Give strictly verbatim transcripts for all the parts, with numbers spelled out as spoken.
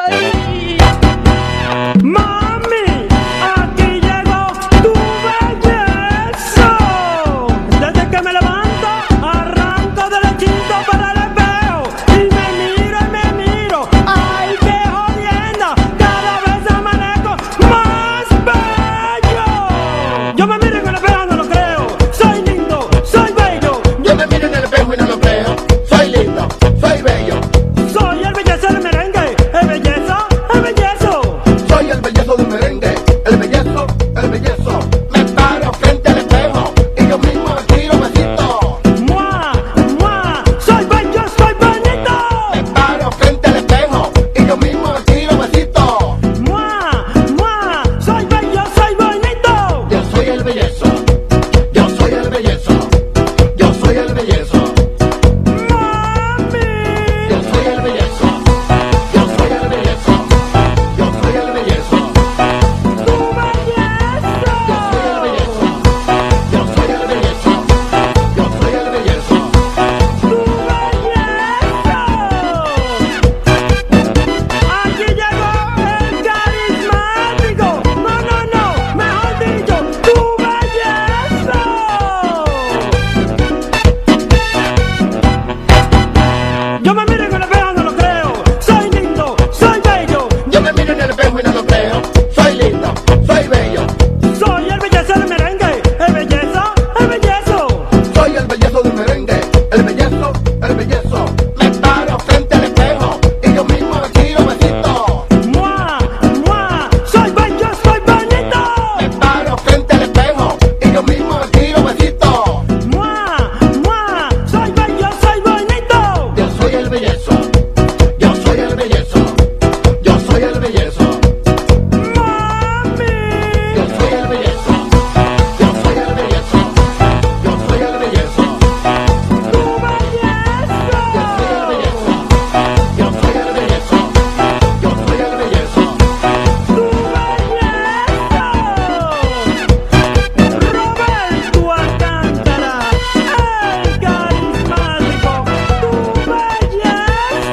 ay. Mami, aquí llegó tu belleza. Desde que me levanto, arranco del quinto para el espejo y me miro y me miro. Ay, qué jodienda, cada vez amanezco más bello. Yo me miro en el espejo, no lo creo. Soy lindo, soy bello. Yo me miro en el espejo y no lo creo. Soy lindo, soy bello. Soy el belleza del merengue, el belleza, el bellezo. Soy el bellezo del merengue, el bellezo, el bellezo. Me paro frente al espejo y yo mismo me tiro besito. Mua, mua, soy bello, soy bonito. Me paro frente al espejo y yo mismo me tiro besito. Mua, mua, soy bello, soy bonito. Yo soy el bellezo, yo soy el bellezo, yo soy el bellezo. Mami, Yo soy el bellezo, yo soy el bellezo, yo soy el bellezo. tu belleza. Yo soy el bellezo, yo soy el bellezo, yo soy el bellezo. Tu belleza. Aquí llegó el carismático. No, no, no, mejor dicho, tu belleza. Yo me miro en el espejo, no lo creo. Soy lindo, soy bello. Yo me miro en el espejo y no lo creo. Soy lindo, soy bello. Soy el belleza del merengue, el belleza, el bellezo. Soy el bellezo del merengue, el bellezo, el bellezo. Me paro frente al espejo y yo mismo me tiro besito. Mua, mua, soy bello, soy bonito. Me paro frente al espejo y yo mismo me tiro besito. Mua, mua, soy bello, soy bonito. Yo soy el bellezo, yo soy el bellezo, yo soy el bellezo. Mami, Yo soy el bellezo, yo soy el bellezo, yo soy el bellezo. tu belleza. Yo soy el bellezo, yo soy el bellezo, yo soy el bellezo. Tu belleza. Roberto Alcántara, el carismático. Tu belleza.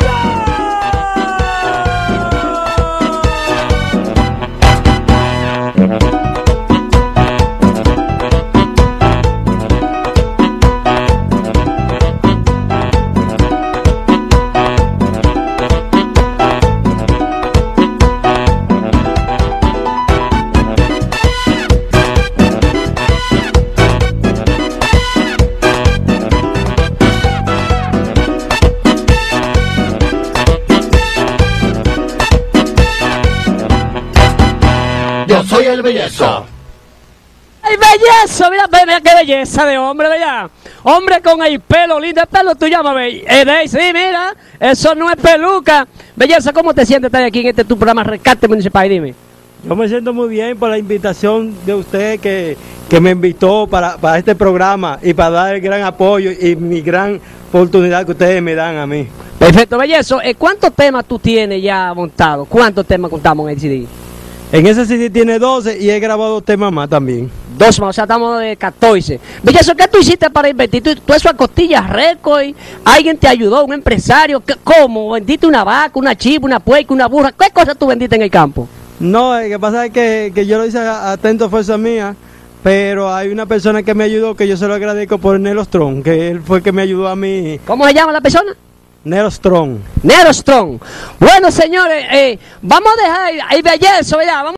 Yo soy el bellezo. ¡Ay, belleza! Mira, mira qué belleza de hombre, ¿verdad? Hombre con el pelo lindo, el pelo tú llámame. Eh, de- sí, mira, eso no es peluca. Belleza, ¿cómo te sientes estar aquí en este tu programa Rescate Municipal? Dime. Yo me siento muy bien por la invitación de usted que, que me invitó para, para este programa y para dar el gran apoyo y mi gran oportunidad que ustedes me dan a mí. Perfecto, belleza. Eh, ¿Cuántos temas tú tienes ya montados? ¿Cuántos temas contamos en el C D? En ese C D tiene doce y he grabado temas más también. Dos más, o sea, estamos de catorce. Belleza, ¿qué tú hiciste para invertir? ¿Tú, tú eso a costillas récord? ¿Alguien te ayudó? ¿Un empresario? ¿Qué- ¿Cómo? ¿Vendiste una vaca, una chiva, una puerca, una burra? ¿Qué cosas tú vendiste en el campo? No, lo que pasa es que, que yo lo hice a- atento a fuerza mía, pero hay una persona que me ayudó que yo se lo agradezco por Nelo Strong, que él fue el que me ayudó a mí. ¿Cómo se llama la persona? Nelo Strong. Nero Strong. Bueno, señores, eh, vamos a dejar ahí belleza, ¿verdad? Vamos